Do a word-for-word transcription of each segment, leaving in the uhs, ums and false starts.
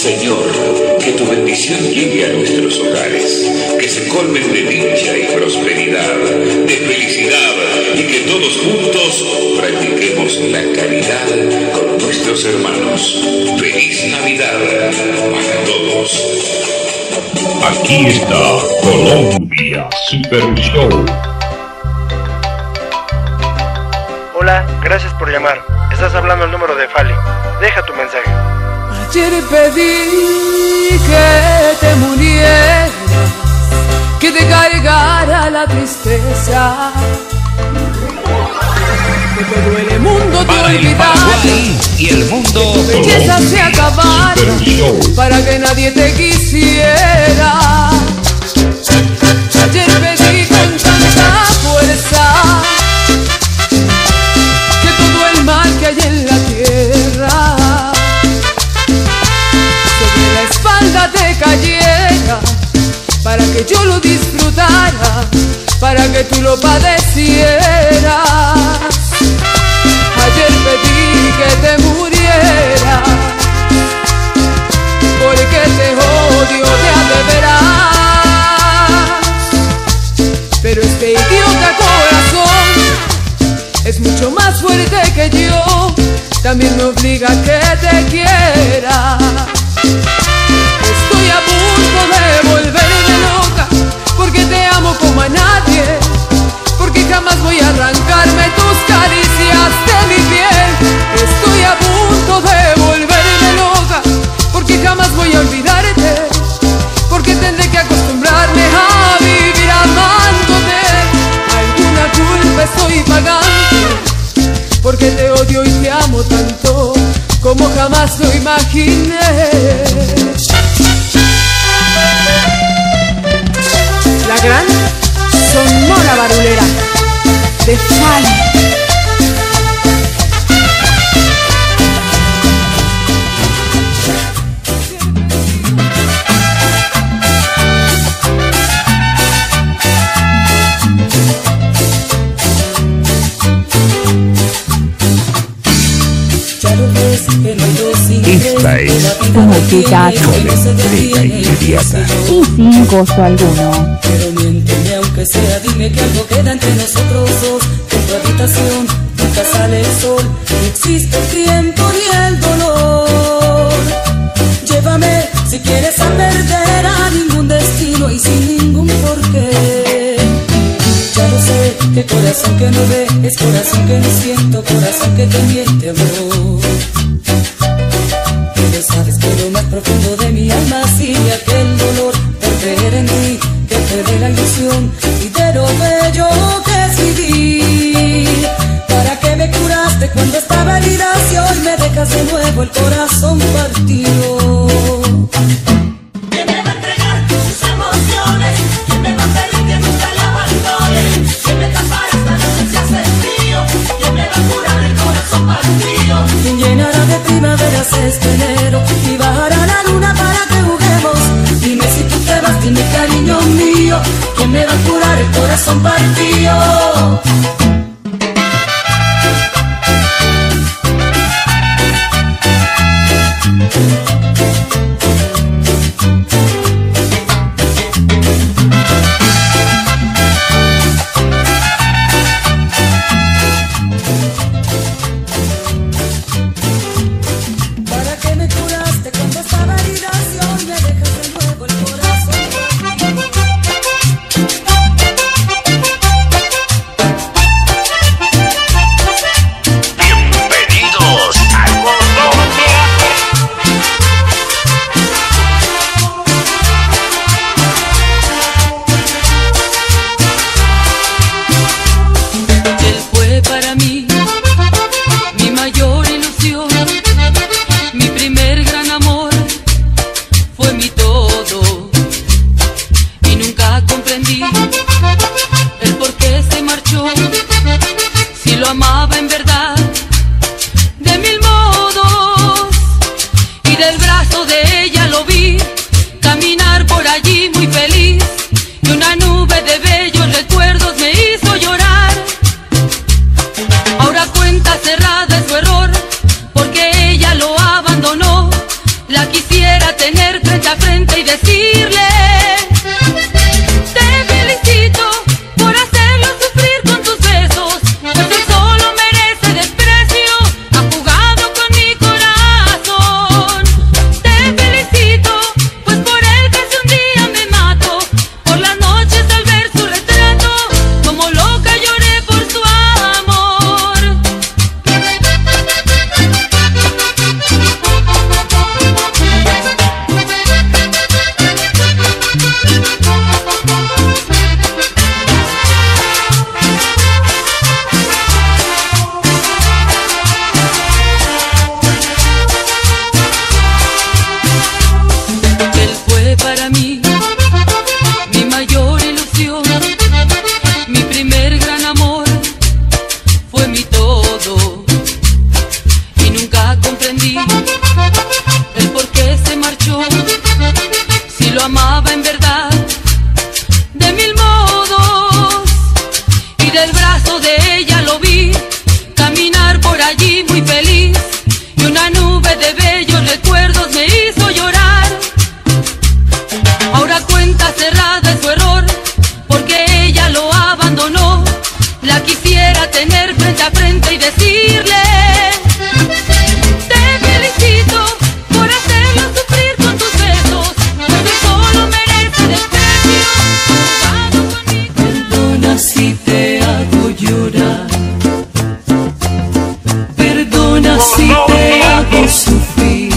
Señor, que tu bendición llegue a nuestros hogares, que se colmen de dicha y prosperidad, de felicidad, y que todos juntos practiquemos la caridad con nuestros hermanos. ¡Feliz Navidad para todos! Aquí está Colombia Super Show. Hola, gracias por llamar. Estás hablando al número de Fali. Deja tu mensaje. Ayer pedí que te murieras, que te cargara la tristeza, que todo el mundo te olvidara y el mundo que tu belleza se acabara, para que nadie te quisiera. Ayer pedí con tanta fuerza que todo el mal que hay en la tierra sobre la espalda te cayera, para que yo lo disfrutara, para que tú lo padecieras. Ayer pedí que te murieras, porque te odio de a de veras. Pero este idiota corazón es mucho más fuerte que yo, también me obliga a que te quiera. Estoy a punto de volverme loca, porque te amo como a nadie, porque jamás voy a arrancarme tus caricias de mi piel. Estoy a punto de volverme loca, porque jamás voy a olvidarte, porque tendré que acostumbrarme a vivir amándote. Alguna culpa estoy pagando, porque te odio y te amo tanto como jamás lo imaginé. La gran Sonora Barulera de Fali. Esta es música con entrega inmediata y sin costo alguno. Pero miénteme aunque sea, dime que algo queda entre nosotros dos. En tu habitación nunca sale el sol, no existe el tiempo ni el dolor. Llévame si quieres a perder a ningún destino y sin ningún porqué. Ya lo sé, que corazón que no ve es corazón que no siento, corazón que te miente, amor. Pero sabes que lo más profundo de mi alma sigue aquel dolor por creer en ti, que perdí la ilusión y de lo bello que es vivir. ¿Para qué me curaste cuando estaba herida y hoy me dejas de nuevo el corazón partido? ¿Quién me va a entregar sus emociones? ¿Quién me va a pedir que nunca la abandone? ¿Quién me tapará esta noche si hace frío? ¿Quién me va a curar el corazón partido? ¿Quién llenará de primaveras este enero y bajará la luna para que juguemos? Dime si tú te vas, dime cariño mío, ¿quién me va a curar el corazón partido? Thank you. vi muy feliz y una nube de bellos recuerdos me hizo llorar. Ahora cuenta cerrada es su error, porque ella lo abandonó. La quisiera tener frente a frente y decirle: te felicito por hacerlo sufrir con tus besos, porque solo merece desprecio. Jugado conmigo. Perdona si te hago llorar, perdona si te hago sufrir,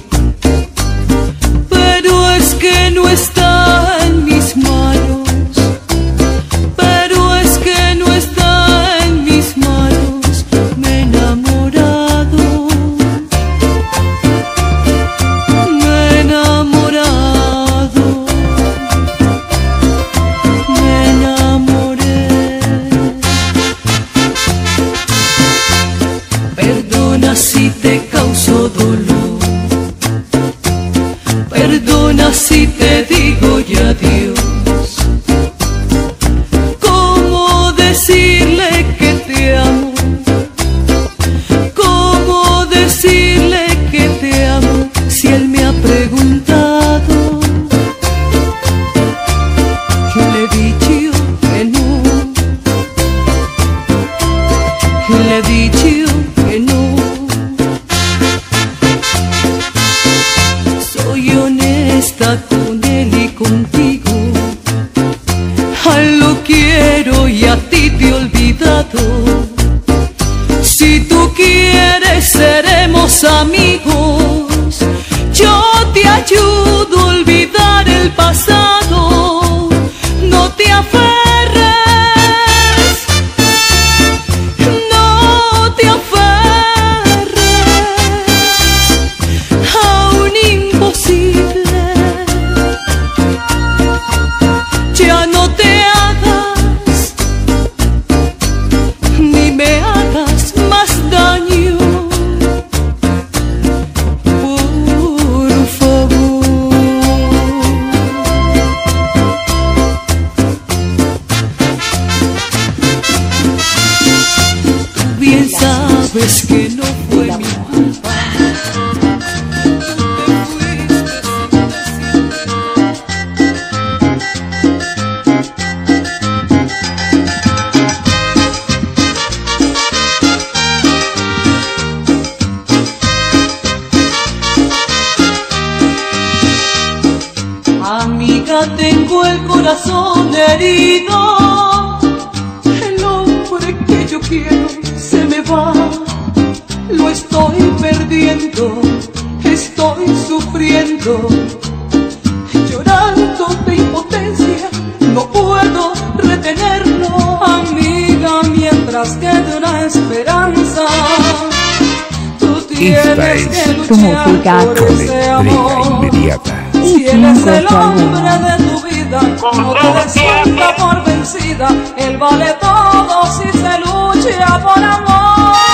pero es que no está en mis manos, pero es que no está en mis manos. Me he enamorado, me he enamorado, me enamoré. Perdona si te causo dolor, perdona si te digo ya adiós. ¿Cómo decirle que te amo? ¿Cómo decirle que te amo si él me ha preguntado? Yo le he dicho que no, yo le he dicho que no. Soy honesta con él y contigo, a él lo quiero y a ti te he olvidado. Si tú quieres seremos amigos, yo te ayudo a olvidar el pasado. No te aferres, no te aferres a un imposible. Ya no te hagas, ni me hagas más daño, por favor. Tú bien sabes que no fue mi culpa. Te fuiste sin Amiga, tengo el corazón herido, el hombre que yo quiero se me va, lo estoy perdiendo, estoy sufriendo, llorando de impotencia, no puedo retenerlo. Amiga, mientras quede una esperanza, tú tienes que Tu luchar música por con ese entrega amor. inmediata. Si él es el cinco hombre de tu vida, no te des nunca por vencida. Él vale todo si se lucha por amor.